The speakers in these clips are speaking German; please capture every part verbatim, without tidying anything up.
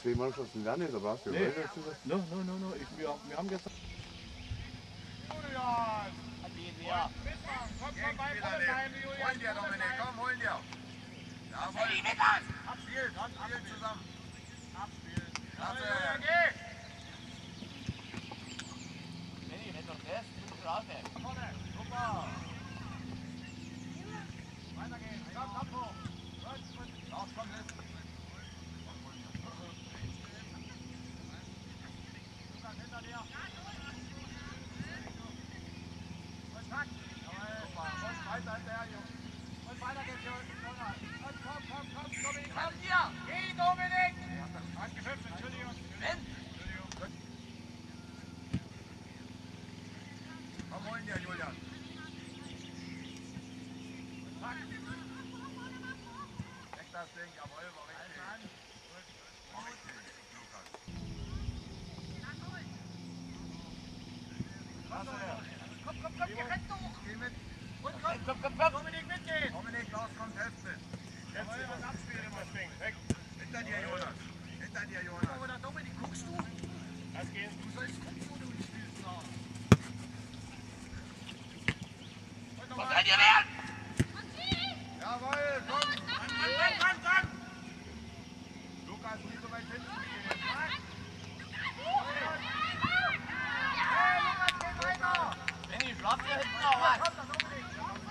zwei Mannschaften lernen, da warst du ja weiter. No, no, no, no. Ich, wir, wir haben gestern. Julian! Ja. Komm, komm, bei bleiben, Julian. Holen dir, Dominik, komm, holen dir. Jawohl. Abspielen, abspielen zusammen. Abspielen. Klasse. Julian, geh! Benni, wenn doch das, du bist raus. Vorne, super. Weiter geht's, komm, komm hoch. Lauf, komm, jetzt. Lukas, hinter dir. Und zack. Super, und weiter hinterher, Jungs. Und weiter geht's, Jonas. Und komm, komm, komm, Dominik, komm. Geh, Dominik! Hat gepfiffen, Entschuldigung. Wenn? Komm, holen dir, Julian. Zack. Weg das Ding, jawohl, war richtig. War richtig, Lukas. Klasse. Komm, komm, komm, ihr rennt doch. Geh mit. Und komm, Komm, komm, komm. Dominik, mitgehen. Dominik, Klaus, kommt, helft mit. Jetzt will was abspielen, das Ding. Weg. Hinter dir, Jonas. Hinter dir, Aber Jonas. da Dominik, guckst du? Das geht. Du sollst gucken, wo du nicht spielst. Was seid ihr werden? Jawohl, komm. Ran, ran, ran, ran! Lukas, nicht so weit hinten gehen. Hey, Lukas, geh weiter! Benni, schlaft ihr hinten auch was? Komm, da Dominik!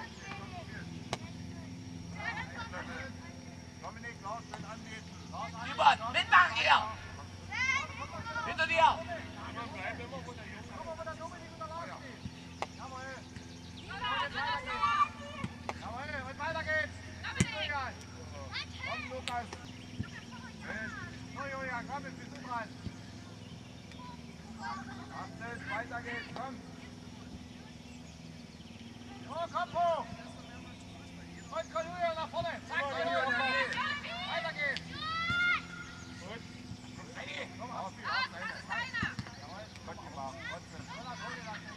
Dominik, Klaus, schön anbieten. Simon, mitmachen hier! Hinter dir! Komm mal, wo der Dominik unter Lauf steht. Jawohl. Und weiter geht's. Jawohl, und weiter geht's. Julian. Komm, Lukas. So, Julian, komm, jetzt bist du dran. Achtet, weiter geht's, komm. So, Kopf hoch. Und komm, Julian, nach vorne. Zack, So, Julian, Julian, nach vorne. geh. Weiter geht's. Komm, ausspielen, ausspielen. Jawohl, Gott gemacht, trotzdem. Jonas, hol dir das Ding.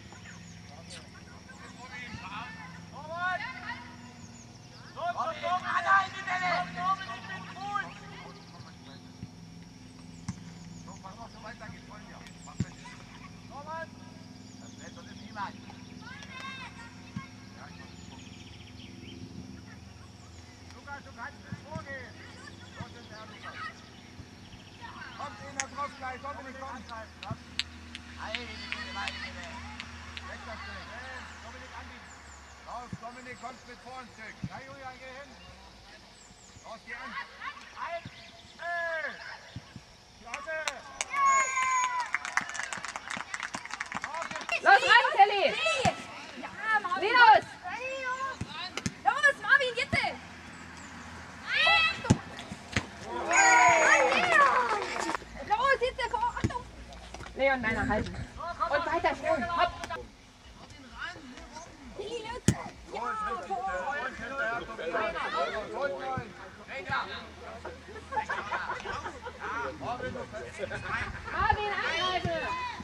Torwart. So, zum Dominik, Dominik. Anna in die Welle! Komm, Dominik, mit Fuß. So, pass auf, so weiter geht's, wollen wir. Mach mit. Torwart. Das lässt uns niemand. Ja, ich muss gucken. Lukas, du kannst bis vorgehen. So sind der Lukas. Kommt in der drauf gleich, Dominik, komm. Meine Güte, meine Güte. Weg das Ding. Dominik anbieten. Raus, Dominik, kommst mit vor ein Stück. Ja, Julian, geh hin. Raus, geh an. Ein. Ey. Klasse. Los ran, Kelly! Ja, Marvin! Linus! Los, Marvin, jetzt! Los, jetzt! Achtung! Leon, meiner halten. Und weiter schon. Hopp! Kelly, los! Ja, vor! Und hinterher, Tobias. Holt euch. Marvin, du fällst. Marvin, angreifen!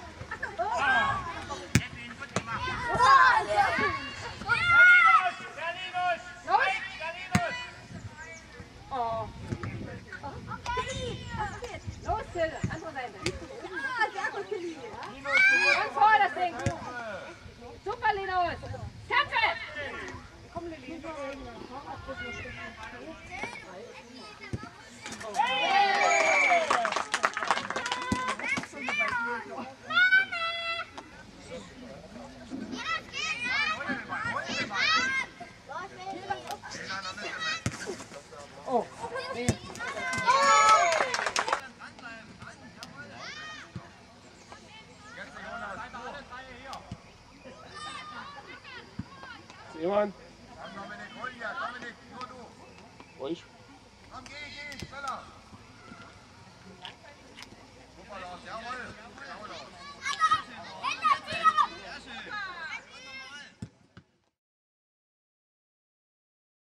Der Linus. Los! Der Linus. Oh. Los, Till, andere Seite. Ah, sehr gut, Kelly. Und vor das Ding. Super, Linus. Kämpfe! Komm, Lili. Oh, nee. Jemand? Dominik, hol hier, Dominik, nur du. Euch?